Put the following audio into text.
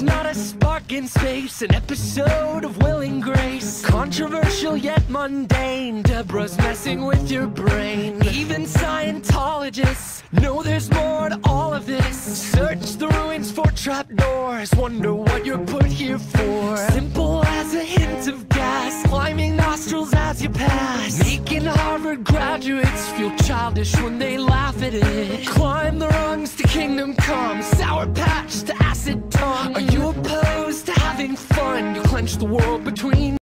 not a spark in space, an episode of Will and Grace. Controversial yet mundane, Deborah's messing with your brain. Even Scientologists know there's more to all of this. Search the ruins for trapdoors, wonder what you're put here for. Simple as a hint of gas, climbing nostrils as you pass, making Harvard graduates feel childish when they laugh at it. Climb the rungs to kingdom come, Sour Patch to acid tongue. Are you opposed to having fun? You clench the world between